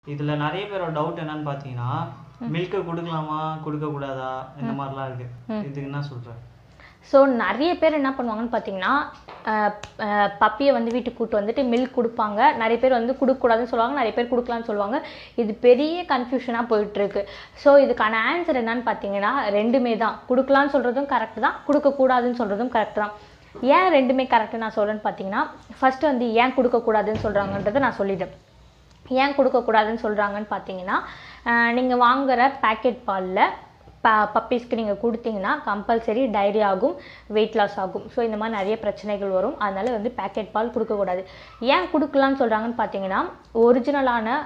இதில் நிறைய பேரோட டவுட் என்னன்னு பார்த்தீங்கன்னா மில்கை கொடுக்கலாமா கொடுக்கக்கூடாதா இந்த மாதிரிலாம் இருக்குது. இதுக்கு என்ன சொல்கிறேன்? ஸோ நிறைய பேர் என்ன பண்ணுவாங்கன்னு பார்த்தீங்கன்னா பப்பியை வந்து வீட்டுக்கு கூப்பிட்டு வந்துட்டு மில்க் கொடுப்பாங்க. நிறைய பேர் வந்து கொடுக்கக்கூடாதுன்னு சொல்லுவாங்க, நிறைய பேர் கொடுக்கலான்னு சொல்லுவாங்க. இது பெரிய கன்ஃபியூஷனாக போயிட்டுருக்கு. ஸோ இதுக்கான ஆன்சர் என்னன்னு பார்த்தீங்கன்னா ரெண்டுமே தான். கொடுக்கலான்னு சொல்கிறதும் கரெக்டு தான், கொடுக்கக்கூடாதுன்னு சொல்கிறதும் கரெக்டு தான். ஏன் ரெண்டுமே கரெக்டு நான் சொல்கிறேன்னு பார்த்தீங்கன்னா, ஃபஸ்ட்டு வந்து ஏன் கொடுக்கக்கூடாதுன்னு சொல்கிறாங்கன்றதை நான் சொல்லிட்டேன். ஏன் கொடுக்கக்கூடாதுன்னு சொல்கிறாங்கன்னு பார்த்தீங்கன்னா, நீங்கள் வாங்குகிற பேக்கெட் பாலில் பப்பீஸ்க்கு நீங்கள் கொடுத்தீங்கன்னா கம்பல்சரி டயரி ஆகும், வெயிட் லாஸ் ஆகும். ஸோ இந்த மாதிரி நிறைய பிரச்சனைகள் வரும். அதனால் வந்து பேக்கெட் பால் கொடுக்கக்கூடாது. ஏன் கொடுக்கலான்னு சொல்கிறாங்கன்னு பார்த்தீங்கன்னா, ஒரிஜினலான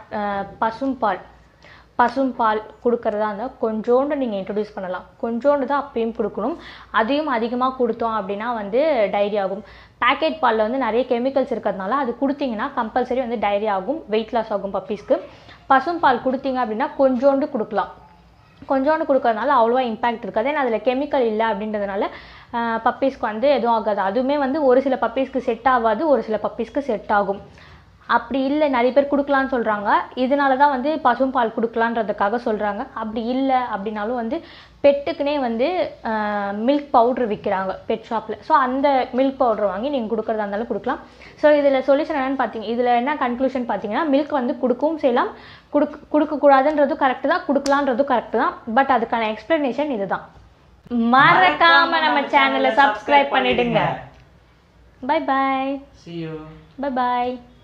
பசும்பால் கொடுக்குறதா இருந்தால் கொஞ்சோண்டு நீங்கள் இன்ட்ரடியூஸ் பண்ணலாம். கொஞ்சோண்டு தான் அப்பயும் கொடுக்கணும். அதையும் அதிகமாக கொடுத்தோம் அப்படின்னா வந்து டயரி ஆகும். பேக்கெட் பாலில் வந்து நிறைய கெமிக்கல்ஸ் இருக்கிறதுனால அது கொடுத்தீங்கன்னா கம்பல்சரி வந்து டயரி ஆகும், வெயிட் லாஸ் ஆகும் பப்பீஸ்க்கு. பசும்பால் கொடுத்தீங்க அப்படின்னா கொஞ்சோண்டு கொடுக்கலாம். கொஞ்சோண்டு கொடுக்கறதுனால அவ்வளோவா இம்பேக்ட் இருக்காது. ஏன்னா அதில் கெமிக்கல் இல்லை அப்படின்றதுனால பப்பீஸ்க்கு வந்து எதுவும் ஆகாது. அதுவுமே வந்து ஒரு சில பப்பீஸ்க்கு செட் ஆகாது, ஒரு சில பப்பீஸ்க்கு செட் ஆகும். அப்படி இல்லை, நிறைய பேர் கொடுக்கலான்னு சொல்கிறாங்க. இதனால தான் வந்து பசும்பால் கொடுக்கலான்றதுக்காக சொல்கிறாங்க. அப்படி இல்லை அப்படின்னாலும் வந்து பெட்டுக்குனே வந்து மில்க் பவுட்ரு விற்கிறாங்க பெட் ஷாப்பில். ஸோ அந்த மில்க் பவுட்ரு வாங்கி நீங்கள் கொடுக்குறதா இருந்தாலும் கொடுக்கலாம். ஸோ இதில் சொல்யூஷன் என்னென்னு பார்த்தீங்க, இதில் என்ன கன்க்ளூஷன் பார்த்தீங்கன்னா, மில்க் வந்து கொடுக்கவும் செய்யலாம், கொடுக்கக்கூடாதுன்றதும் கரெக்டு தான், கொடுக்கலான்றதும் கரெக்டு தான். பட் அதுக்கான எக்ஸ்ப்ளனேஷன் இது தான். மறக்காம நம்ம சேனலை சப்ஸ்கிரைப் பண்ணிடுங்க. Bye bye. See you. Bye bye.